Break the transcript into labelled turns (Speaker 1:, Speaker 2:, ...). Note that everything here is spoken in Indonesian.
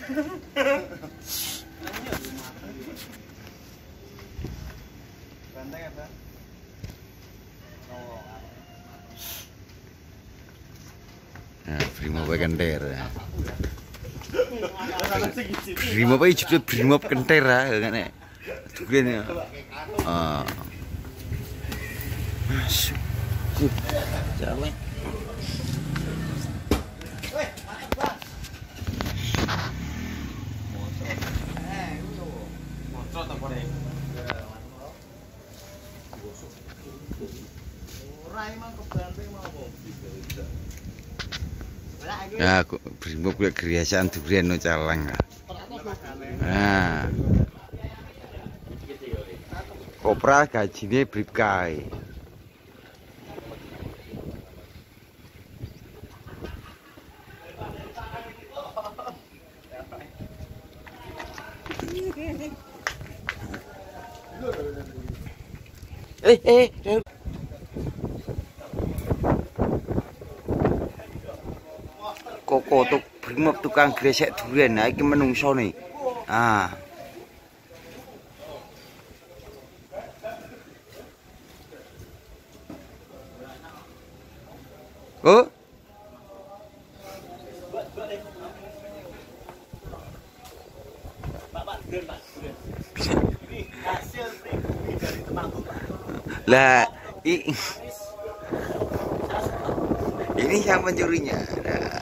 Speaker 1: Nah, Brimob Kentir. Brimob iki judul Brimob Kentir ah ngene. Dugene. Ah. Masuk. Jalan. Ya, Brimob kuwi griasan durian no caleng. Nah. Kopral gajine bribkai. Koko tuk Brimob tukang gresek durian. Nah iki menungso nih. Ah. Oh. Lah, ini yang mencurinya. Nah.